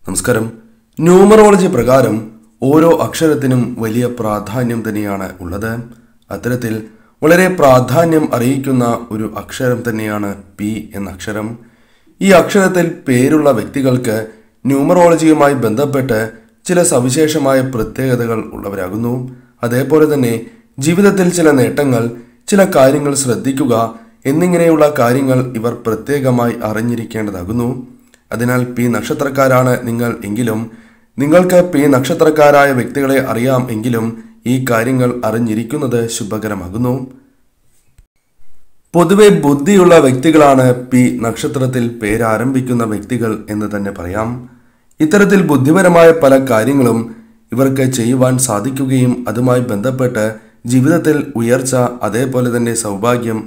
നമസ്കാരം. ന്യൂമറോളജി പ്രകാരം ഓരോ അക്ഷരത്തിനും വലിയ പ്രാധാന്യം തന്നെയാണ് ഉള്ളത്. അത്തരത്തിൽ വളരെ പ്രാധാന്യം അറിയിക്കുന്ന ഒരു അക്ഷരം തന്നെയാണ് പി എന്ന അക്ഷരം. ഈ അക്ഷരത്തിൽ പേരുള്ള വ്യക്തികൾക്ക് ന്യൂമറോളജിയുമായി ബന്ധപ്പെട്ട് ചില സവിശേഷമായ പ്രത്യേകതകൾ ഉള്ളവരാകുന്നു. അതേപോലെ തന്നെ ജീവിതത്തിൽ ചില നേട്ടങ്ങൾ, ചില കാര്യങ്ങൾ ശ്രദ്ധിക്കുക എന്നിങ്ങനെയുള്ള കാര്യങ്ങൾ ഇവർ പ്രത്യേകമായി അറിഞ്ഞിരിക്കേണ്ടതാകുന്നു. അതിനാൽ പി നക്ഷത്രക്കാരാണ് നിങ്ങൾ എങ്കിലും നിങ്ങൾക്ക് പി നക്ഷത്രക്കാരായ വ്യക്തികളെ അറിയാം എങ്കിലും ഈ കാര്യങ്ങൾ അറിഞ്ഞിരിക്കുന്നത് ശുഭകരമാകുന്നു. പൊതുവെ ബുദ്ധിയുള്ള വ്യക്തികളാണ് പി നക്ഷത്രത്തിൽ പേരാരംഭിക്കുന്ന വ്യക്തികൾ എന്ന് തന്നെ പറയാം. ഇത്തരത്തിൽ ബുദ്ധിപരമായ പല കാര്യങ്ങളും ഇവർക്ക് ചെയ്യുവാൻ സാധിക്കുകയും അതുമായി ബന്ധപ്പെട്ട് ജീവിതത്തിൽ ഉയർച്ച, അതേപോലെ തന്നെ സൗഭാഗ്യം,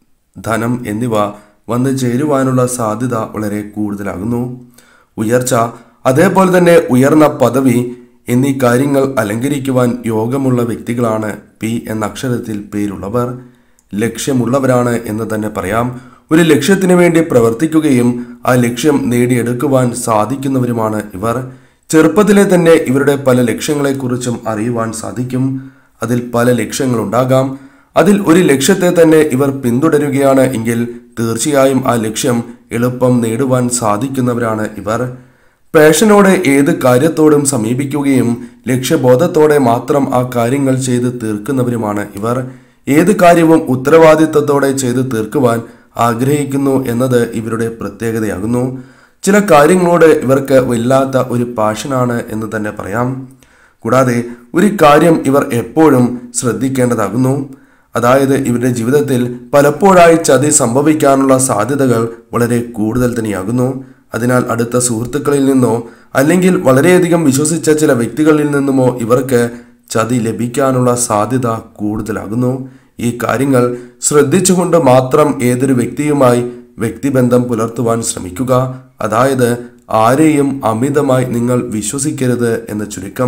ധനം എന്നിവ വന്നു ചേരുവാനുള്ള സാധ്യത വളരെ കൂടുതലാകുന്നു. ഉയർച്ച, അതേപോലെ തന്നെ ഉയർന്ന പദവി എന്നീ കാര്യങ്ങൾ അലങ്കരിക്കുവാൻ യോഗമുള്ള വ്യക്തികളാണ് പി എന്ന അക്ഷരത്തിൽ പേരുള്ളവർ. ലക്ഷ്യമുള്ളവരാണ് എന്ന് തന്നെ പറയാം. ഒരു ലക്ഷ്യത്തിനു വേണ്ടി പ്രവർത്തിക്കുകയും ആ ലക്ഷ്യം നേടിയെടുക്കുവാൻ സാധിക്കുന്നവരുമാണ് ഇവർ. ചെറുപ്പത്തിലെ തന്നെ ഇവരുടെ പല ലക്ഷ്യങ്ങളെക്കുറിച്ചും അറിയുവാൻ സാധിക്കും. അതിൽ പല ലക്ഷ്യങ്ങളുണ്ടാകാം. അതിൽ ഒരു ലക്ഷ്യത്തെ തന്നെ ഇവർ പിന്തുടരുകയാണ് എങ്കിൽ തീർച്ചയായും ആ ലക്ഷ്യം എളുപ്പം നേടുവാൻ സാധിക്കുന്നവരാണ് ഇവർ. പാഷനോടെ ഏത് കാര്യത്തോടും സമീപിക്കുകയും ലക്ഷ്യബോധത്തോടെ മാത്രം ആ കാര്യങ്ങൾ ചെയ്ത് തീർക്കുന്നവരുമാണ് ഇവർ. ഏത് കാര്യവും ഉത്തരവാദിത്വത്തോടെ ചെയ്ത് തീർക്കുവാൻ ആഗ്രഹിക്കുന്നു എന്നത് ഇവരുടെ പ്രത്യേകതയാകുന്നു. ചില കാര്യങ്ങളോട് ഇവർക്ക് വല്ലാത്ത ഒരു പാഷനാണ് എന്ന് തന്നെ പറയാം. കൂടാതെ ഒരു കാര്യം ഇവർ എപ്പോഴും ശ്രദ്ധിക്കേണ്ടതാകുന്നു. അതായത് ഇവരുടെ ജീവിതത്തിൽ പലപ്പോഴായി ചതി സംഭവിക്കാനുള്ള സാധ്യതകൾ വളരെ കൂടുതൽ തന്നെയാകുന്നു. അതിനാൽ അടുത്ത സുഹൃത്തുക്കളിൽ നിന്നോ അല്ലെങ്കിൽ വളരെയധികം വിശ്വസിച്ച ചില വ്യക്തികളിൽ നിന്നുമോ ഇവർക്ക് ചതി ലഭിക്കാനുള്ള സാധ്യത കൂടുതലാകുന്നു. ഈ കാര്യങ്ങൾ ശ്രദ്ധിച്ചുകൊണ്ട് മാത്രം ഏതൊരു വ്യക്തിയുമായി വ്യക്തിബന്ധം പുലർത്തുവാൻ ശ്രമിക്കുക. അതായത് ആരെയും അമിതമായി നിങ്ങൾ വിശ്വസിക്കരുത് എന്ന് ചുരുക്കം.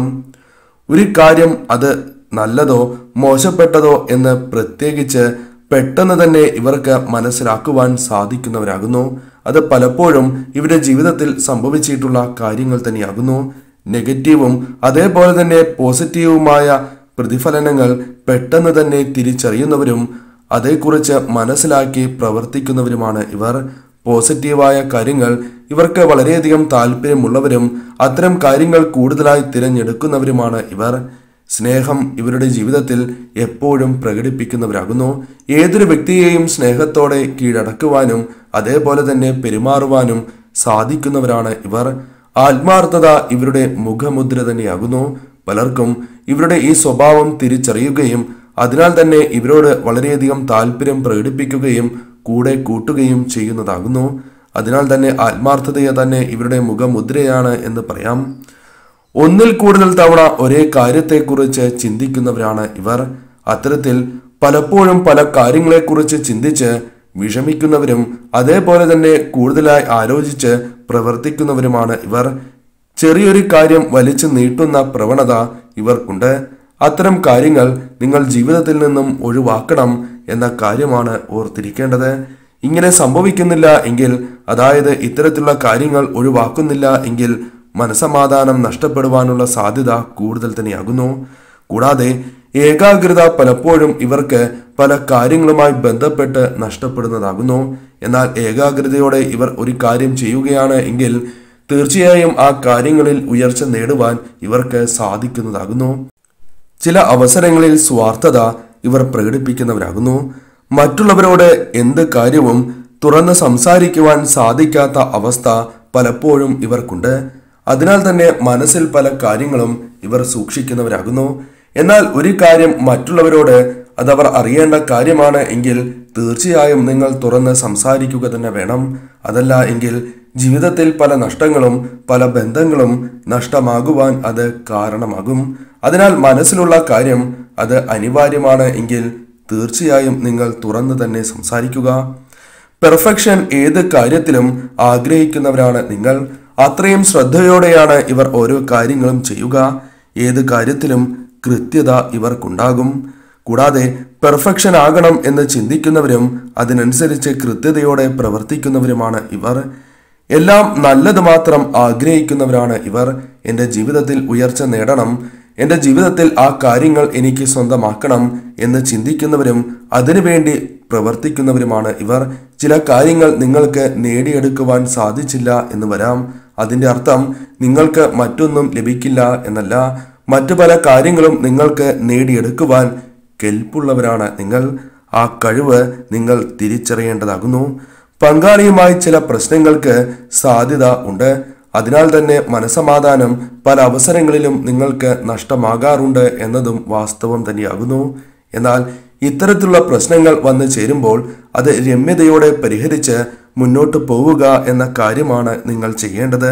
ഒരു കാര്യം അത് നല്ലതോ മോശപ്പെട്ടതോ എന്ന് പ്രത്യേകിച്ച് പെട്ടെന്ന് തന്നെ ഇവർക്ക് മനസ്സിലാക്കുവാൻ സാധിക്കുന്നവരാകുന്നു. അത് പലപ്പോഴും ഇവരുടെ ജീവിതത്തിൽ സംഭവിച്ചിട്ടുള്ള കാര്യങ്ങൾ തന്നെയാകുന്നു. നെഗറ്റീവും അതേപോലെ തന്നെ പോസിറ്റീവുമായ പ്രതിഫലനങ്ങൾ പെട്ടെന്ന് തന്നെ തിരിച്ചറിയുന്നവരും അതേക്കുറിച്ച് മനസ്സിലാക്കി പ്രവർത്തിക്കുന്നവരുമാണ് ഇവർ. പോസിറ്റീവായ കാര്യങ്ങൾ ഇവർക്ക് വളരെയധികം താല്പര്യമുള്ളവരും അത്തരം കാര്യങ്ങൾ കൂടുതലായി തിരഞ്ഞെടുക്കുന്നവരുമാണ് ഇവർ. സ്നേഹം ഇവരുടെ ജീവിതത്തിൽ എപ്പോഴും പ്രകടിപ്പിക്കുന്നവരാകുന്നു. ഏതൊരു വ്യക്തിയെയും സ്നേഹത്തോടെ കീഴടക്കുവാനും അതേപോലെ തന്നെ പെരുമാറുവാനും സാധിക്കുന്നവരാണ് ഇവർ. ആത്മാർത്ഥത ഇവരുടെ മുഖമുദ്ര തന്നെയാകുന്നു. പലർക്കും ഇവരുടെ ഈ സ്വഭാവം തിരിച്ചറിയുകയും അതിനാൽ തന്നെ ഇവരോട് വളരെയധികം താല്പര്യം പ്രകടിപ്പിക്കുകയും കൂടെ കൂട്ടുകയും ചെയ്യുന്നതാകുന്നു. അതിനാൽ തന്നെ ആത്മാർത്ഥതയെ തന്നെ ഇവരുടെ മുഖമുദ്രയാണ് എന്ന് പറയാം. ഒന്നിൽ കൂടുതൽ തവണ ഒരേ കാര്യത്തെക്കുറിച്ച് ചിന്തിക്കുന്നവരാണ് ഇവർ. അത്തരത്തിൽ പലപ്പോഴും പല കാര്യങ്ങളെക്കുറിച്ച് ചിന്തിച്ച് വിഷമിക്കുന്നവരും അതേപോലെ തന്നെ കൂടുതലായി ആലോചിച്ച് പ്രവർത്തിക്കുന്നവരുമാണ് ഇവർ. ചെറിയൊരു കാര്യം വലിച്ചു നീട്ടുന്ന പ്രവണത ഇവർക്കുണ്ട്. അത്തരം കാര്യങ്ങൾ നിങ്ങൾ ജീവിതത്തിൽ നിന്നും ഒഴിവാക്കണം എന്ന കാര്യമാണ് ഓർത്തിരിക്കേണ്ടത്. ഇങ്ങനെ സംഭവിക്കുന്നില്ല എങ്കിൽ, അതായത് ഇത്തരത്തിലുള്ള കാര്യങ്ങൾ ഒഴിവാക്കുന്നില്ല എങ്കിൽ മനസമാധാനം നഷ്ടപ്പെടുവാനുള്ള സാധ്യത കൂടുതൽ തന്നെയാകുന്നു. കൂടാതെ ഏകാഗ്രത പലപ്പോഴും ഇവർക്ക് പല കാര്യങ്ങളുമായി ബന്ധപ്പെട്ട് നഷ്ടപ്പെടുന്നതാകുന്നു. എന്നാൽ ഏകാഗ്രതയോടെ ഇവർ ഒരു കാര്യം ചെയ്യുകയാണ് എങ്കിൽ തീർച്ചയായും ആ കാര്യങ്ങളിൽ ഉയർച്ച നേടുവാൻ ഇവർക്ക് സാധിക്കുന്നതാകുന്നു. ചില അവസരങ്ങളിൽ സ്വാർത്ഥത ഇവർ പ്രകടിപ്പിക്കുന്നവരാകുന്നു. മറ്റുള്ളവരോട് എന്ത് കാര്യവും തുറന്ന് സംസാരിക്കുവാൻ സാധിക്കാത്ത അവസ്ഥ പലപ്പോഴും ഇവർക്കുണ്ട്. അതിനാൽ തന്നെ മനസ്സിൽ പല കാര്യങ്ങളും ഇവർ സൂക്ഷിക്കുന്നവരാകുന്നു. എന്നാൽ ഒരു കാര്യം മറ്റുള്ളവരോട് അതവർ അറിയേണ്ട കാര്യമാണ് എങ്കിൽ തീർച്ചയായും നിങ്ങൾ തുറന്ന് സംസാരിക്കുക തന്നെ വേണം. അതല്ല എങ്കിൽ ജീവിതത്തിൽ പല നഷ്ടങ്ങളും പല ബന്ധങ്ങളും നഷ്ടമാകുവാൻ അത് കാരണമാകും. അതിനാൽ മനസ്സിലുള്ള കാര്യം അത് അനിവാര്യമാണ് എങ്കിൽ തീർച്ചയായും നിങ്ങൾ തുറന്ന് തന്നെ സംസാരിക്കുക. പെർഫെക്ഷൻ ഏത് കാര്യത്തിലും ആഗ്രഹിക്കുന്നവരാണ് നിങ്ങൾ. അത്രയും ശ്രദ്ധയോടെയാണ് ഇവർ ഓരോ കാര്യങ്ങളും ചെയ്യുക. ഏത് കാര്യത്തിലും കൃത്യത ഇവർക്കുണ്ടാകും. കൂടാതെ പെർഫെക്ഷൻ ആകണം എന്ന് ചിന്തിക്കുന്നവരും അതിനനുസരിച്ച് കൃത്യതയോടെ പ്രവർത്തിക്കുന്നവരുമാണ് ഇവർ. എല്ലാം നല്ലത് മാത്രം ആഗ്രഹിക്കുന്നവരാണ് ഇവർ. എൻ്റെ ജീവിതത്തിൽ ഉയർച്ച നേടണം, എൻ്റെ ജീവിതത്തിൽ ആ കാര്യങ്ങൾ എനിക്ക് സ്വന്തമാക്കണം എന്ന് ചിന്തിക്കുന്നവരും അതിനുവേണ്ടി പ്രവർത്തിക്കുന്നവരുമാണ് ഇവർ. ചില കാര്യങ്ങൾ നിങ്ങൾക്ക് നേടിയെടുക്കുവാൻ സാധിച്ചില്ല എന്ന് വരാം. അതിൻ്റെ അർത്ഥം നിങ്ങൾക്ക് മറ്റൊന്നും ലഭിക്കില്ല എന്നല്ല. മറ്റു പല കാര്യങ്ങളും നിങ്ങൾക്ക് നേടിയെടുക്കുവാൻ കെൽപ്പുള്ളവരാണ് നിങ്ങൾ. ആ കഴിവ് നിങ്ങൾ തിരിച്ചറിയേണ്ടതാകുന്നു. പങ്കാളിയുമായി ചില പ്രശ്നങ്ങൾക്ക് സാധ്യത ഉണ്ട്. അതിനാൽ തന്നെ മനസമാധാനം പല അവസരങ്ങളിലും നിങ്ങൾക്ക് നഷ്ടമാകാറുണ്ട് എന്നതും വാസ്തവം തന്നെയാകുന്നു. എന്നാൽ ഇത്തരത്തിലുള്ള പ്രശ്നങ്ങൾ വന്നു ചേരുമ്പോൾ അത് രമ്യതയോടെ പരിഹരിച്ച് മുന്നോട്ട് പോവുക എന്ന കാര്യമാണ് നിങ്ങൾ ചെയ്യേണ്ടത്.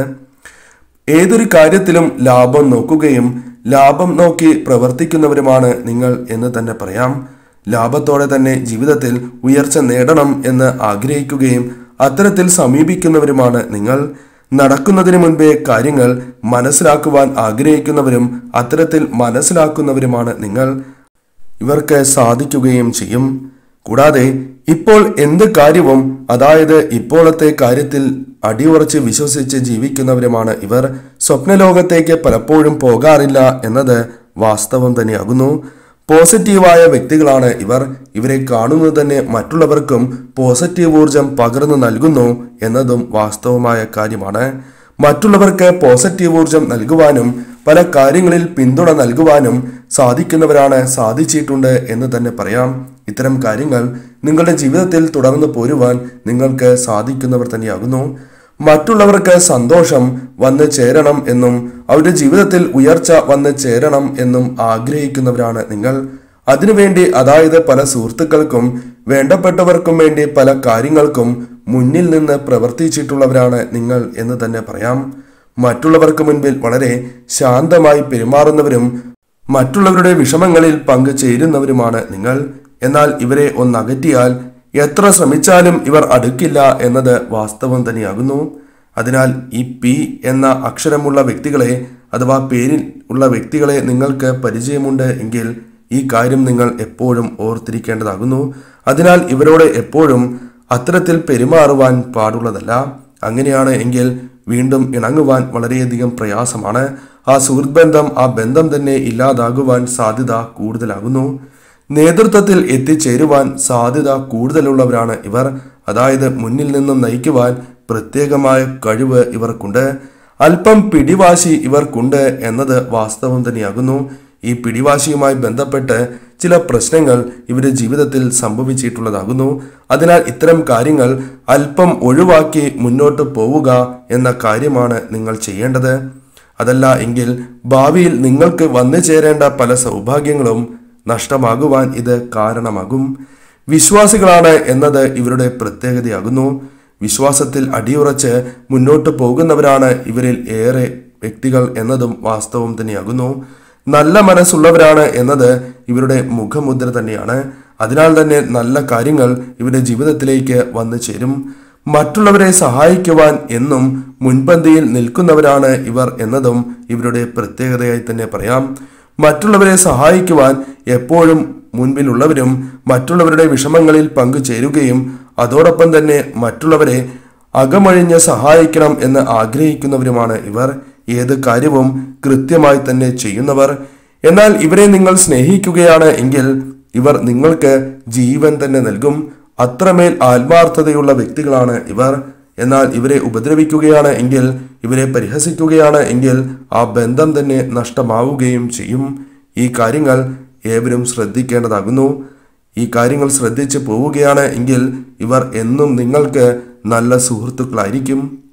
ഏതൊരു കാര്യത്തിലും ലാഭം നോക്കുകയും ലാഭം നോക്കി പ്രവർത്തിക്കുന്നവരുമാണ് നിങ്ങൾ എന്ന് തന്നെ പറയാം. ലാഭത്തോടെ തന്നെ ജീവിതത്തിൽ ഉയർച്ച നേടണം എന്ന് ആഗ്രഹിക്കുകയും അത്തരത്തിൽ സമീപിക്കുന്നവരുമാണ് നിങ്ങൾ. നടക്കുന്നതിന് മുൻപേ കാര്യങ്ങൾ മനസ്സിലാക്കുവാൻ ആഗ്രഹിക്കുന്നവരും അത്തരത്തിൽ മനസ്സിലാക്കുന്നവരുമാണ് നിങ്ങൾ. ഇവർക്ക് സാധിക്കുകയും ചെയ്യും. കൂടാതെ ഇപ്പോൾ എന്ത് കാര്യവും, അതായത് ഇപ്പോഴത്തെ കാര്യത്തിൽ അടിയുറച്ച് വിശ്വസിച്ച് ജീവിക്കുന്നവരുമാണ് ഇവർ. സ്വപ്നലോകത്തേക്ക് പലപ്പോഴും പോകാറില്ല എന്നത് വാസ്തവം തന്നെയാകുന്നു. പോസിറ്റീവായ വ്യക്തികളാണ് ഇവർ. ഇവരെ കാണുന്നത് തന്നെ മറ്റുള്ളവർക്കും പോസിറ്റീവ് ഊർജം പകർന്നു നൽകുന്നു എന്നതും വാസ്തവമായ കാര്യമാണ്. മറ്റുള്ളവർക്ക് പോസിറ്റീവ് ഊർജം നൽകുവാനും പല കാര്യങ്ങളിൽ പിന്തുണ നൽകുവാനും സാധിക്കുന്നവരാണ്, സാധിച്ചിട്ടുണ്ട് എന്ന് തന്നെ പറയാം. ഇത്തരം കാര്യങ്ങൾ നിങ്ങളുടെ ജീവിതത്തിൽ തുടർന്ന് പോരുവാൻ നിങ്ങൾക്ക് സാധിക്കുന്നവർ തന്നെയാകുന്നു. മറ്റുള്ളവർക്ക് സന്തോഷം വന്ന് ചേരണം എന്നും അവരുടെ ജീവിതത്തിൽ ഉയർച്ച വന്ന് ചേരണം എന്നും ആഗ്രഹിക്കുന്നവരാണ് നിങ്ങൾ. അതിനുവേണ്ടി, അതായത് പല സുഹൃത്തുക്കൾക്കും വേണ്ടപ്പെട്ടവർക്കും വേണ്ടി പല കാര്യങ്ങൾക്കും മുന്നിൽ നിന്ന് പ്രവർത്തിച്ചിട്ടുള്ളവരാണ് നിങ്ങൾ എന്ന് തന്നെ പറയാം. മറ്റുള്ളവർക്ക് മുൻപിൽ വളരെ ശാന്തമായി പെരുമാറുന്നവരും മറ്റുള്ളവരുടെ വിഷമങ്ങളിൽ പങ്കുചേരുന്നവരുമാണ് നിങ്ങൾ. എന്നാൽ ഇവരെ ഒന്നകറ്റിയാൽ എത്ര ശ്രമിച്ചാലും ഇവർ അടുക്കില്ല എന്നത് വാസ്തവം തന്നെയാകുന്നു. അതിനാൽ ഈ പി എന്ന അക്ഷരമുള്ള വ്യക്തികളെ, അഥവാ പേരിൽ ഉള്ള വ്യക്തികളെ നിങ്ങൾക്ക് പരിചയമുണ്ട് എങ്കിൽ ഈ കാര്യം നിങ്ങൾ എപ്പോഴും ഓർത്തിരിക്കേണ്ടതാകുന്നു. അതിനാൽ ഇവരോട് എപ്പോഴും അത്തരത്തിൽ പെരുമാറുവാൻ പാടുള്ളതല്ല. അങ്ങനെയാണ് എങ്കിൽ വീണ്ടും ഇണങ്ങുവാൻ വളരെയധികം പ്രയാസമാണ്. ആ സുഹൃത്ത് ബന്ധം, ആ ബന്ധം തന്നെ ഇല്ലാതാകുവാൻ സാധ്യത കൂടുതലാകുന്നു. നേതൃത്വത്തിൽ എത്തിച്ചേരുവാൻ സാധ്യത കൂടുതലുള്ളവരാണ് ഇവർ. അതായത് മുന്നിൽ നിന്നും നയിക്കുവാൻ പ്രത്യേകമായ കഴിവ് ഇവർക്കുണ്ട്. അല്പം പിടിവാശി ഇവർക്കുണ്ട് എന്നത് വാസ്തവം തന്നെയാകുന്നു. ഈ പിടിവാശിയുമായി ബന്ധപ്പെട്ട് ചില പ്രശ്നങ്ങൾ ഇവരുടെ ജീവിതത്തിൽ സംഭവിച്ചിട്ടുള്ളതാകുന്നു. അതിനാൽ ഇത്തരം കാര്യങ്ങൾ അല്പം ഒഴിവാക്കി മുന്നോട്ട് പോവുക എന്ന കാര്യമാണ് നിങ്ങൾ ചെയ്യേണ്ടത്. അതല്ല എങ്കിൽ ഭാവിയിൽ നിങ്ങൾക്ക് വന്നു ചേരേണ്ട പല സൗഭാഗ്യങ്ങളും നഷ്ടമാകുവാൻ ഇത് കാരണമാകും. വിശ്വാസികളാണ് എന്നത് ഇവരുടെ പ്രത്യേകതയാകുന്നു. വിശ്വാസത്തിൽ അടിയുറച്ച് മുന്നോട്ട് പോകുന്നവരാണ് ഇവരിൽ ഏറെ വ്യക്തികൾ എന്നതും വാസ്തവം തന്നെയാകുന്നു. നല്ല മനസ്സുള്ളവരാണ് എന്നത് ഇവരുടെ മുഖമുദ്ര തന്നെയാണ്. അതിനാൽ തന്നെ നല്ല കാര്യങ്ങൾ ഇവരുടെ ജീവിതത്തിലേക്ക് വന്നു ചേരും. മറ്റുള്ളവരെ സഹായിക്കുവാൻ എന്നും മുൻപന്തിയിൽ നിൽക്കുന്നവരാണ് ഇവർ എന്നതും ഇവരുടെ പ്രത്യേകതയായി തന്നെ പറയാം. മറ്റുള്ളവരെ സഹായിക്കുവാൻ എപ്പോഴും മുൻപിലുള്ളവരും മറ്റുള്ളവരുടെ വിഷമങ്ങളിൽ പങ്കുചേരുകയും അതോടൊപ്പം തന്നെ മറ്റുള്ളവരെ അകമഴിഞ്ഞ് സഹായിക്കണം എന്ന് ആഗ്രഹിക്കുന്നവരുമാണ് ഇവർ. ഏത് കാര്യവും കൃത്യമായി തന്നെ ചെയ്യുന്നവർ. എന്നാൽ ഇവരെ നിങ്ങൾ സ്നേഹിക്കുകയാണ് എങ്കിൽ ഇവർ നിങ്ങൾക്ക് ജീവൻ തന്നെ നൽകും. അത്രമേൽ ആത്മാർത്ഥതയുള്ള വ്യക്തികളാണ് ഇവർ. എന്നാൽ ഇവരെ ഉപദ്രവിക്കുകയാണ് എങ്കിൽ, ഇവരെ പരിഹസിക്കുകയാണ് എങ്കിൽ ആ ബന്ധം തന്നെ നഷ്ടമാവുകയും ചെയ്യും. ഈ കാര്യങ്ങൾ ഏവരും ശ്രദ്ധിക്കേണ്ടതാകുന്നു. ഈ കാര്യങ്ങൾ ശ്രദ്ധിച്ച് പോവുകയാണ് എങ്കിൽ ഇവർ എന്നും നിങ്ങൾക്ക് നല്ല സുഹൃത്തുക്കളായിരിക്കും.